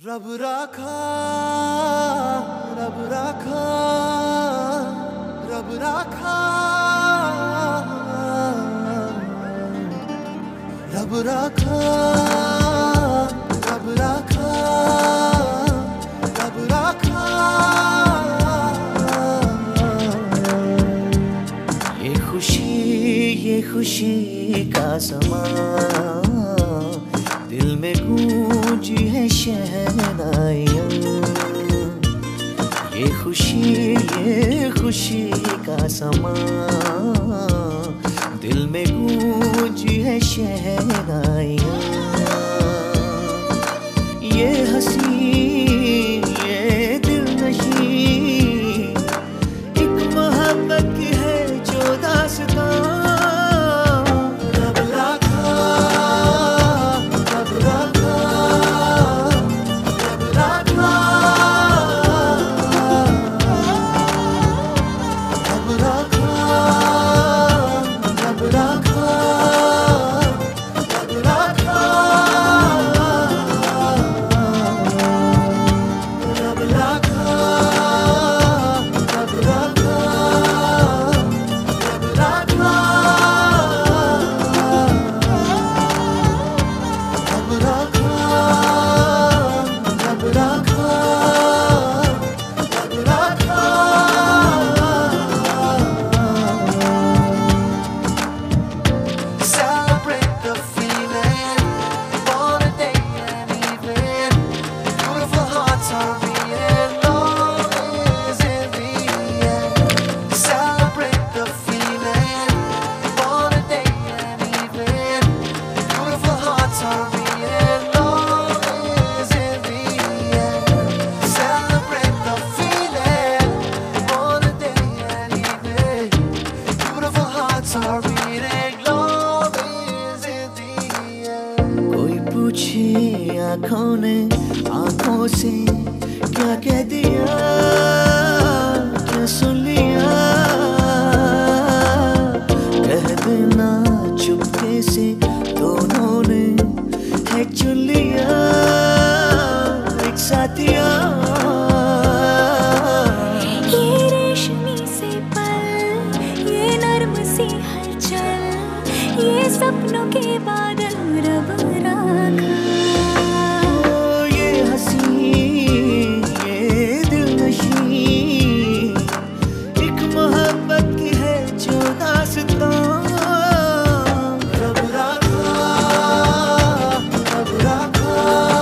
रब राखा, रब राखा, रब राखा, रब राखा, रब राखा, रब राखा। ये खुशी का समा दिल में गूंजी है शहनाइयाँ। ये खुशी का समा दिल में गूंजी है शहनाइयाँ। ये हंसी ये दिलनशी एक मोहब्बत की है जो दास्तां। कोई पूछे आँखों ने आँखों से क्या कह दिया, क्या सुन लिया। कह देना चुपके से दोनों ने है चुन लिया एक साथिया। ये रेशमी से पल ये नर्म सी हलचल ये सपनों के बादल रब राखा। ये हंसी ये दिलनशी एक मोहब्बत की है जो दास्तां। रब राखा, रब राखा,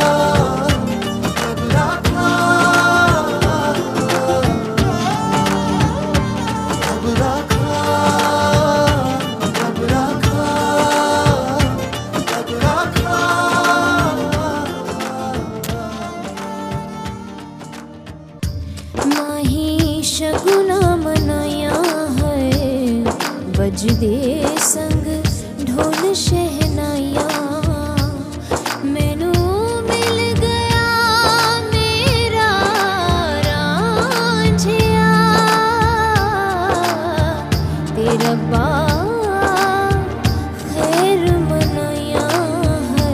रब राखा, रब राखा, रब राखा, रब राखा। माही शगुना मनाया है बजदे संग ढोल शहनाया। मैनू मिल गया मेरा रांझिया तेरा खैर मनाया है।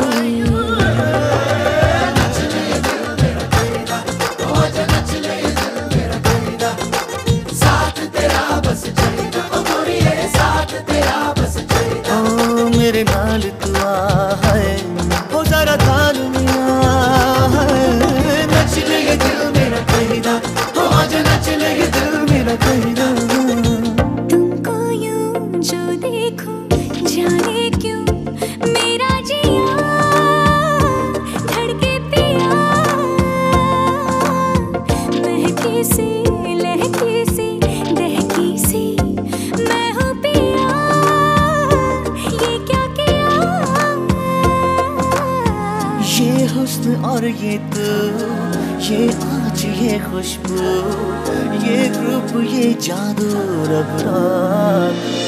मेरे नाल तू आ है हो जरा ताल मिया है। नच ले ये दिल मेरा कहिदा हो आज नच ले ये दिल मेरा कहिदा। तुमको यूं जो देखूं जाने क्यों मेरा जिया धड़के पिया। महकी सी लहकी सी दहकी सी मैं हूँ पिया। ये क्या किया ये हुस्न और ये तू ये आज ये खुशबू ये रूप ये जादू रब राखा।